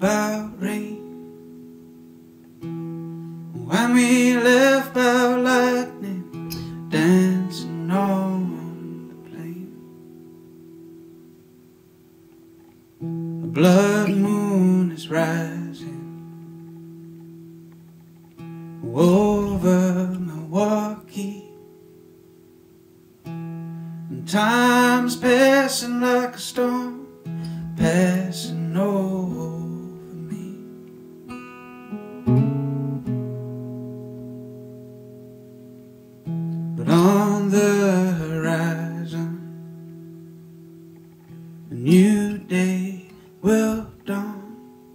about rain, when we left by lightning dancing on the plain. A blood moon is rising over Milwaukee, and time's passing like a storm passing over me. But on the horizon, a new day will dawn,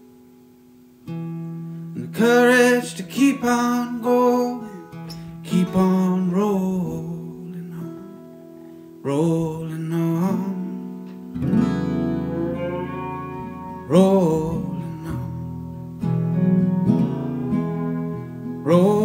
and the courage to keep on going, keep on rolling on, rolling on, rolling on, rolling.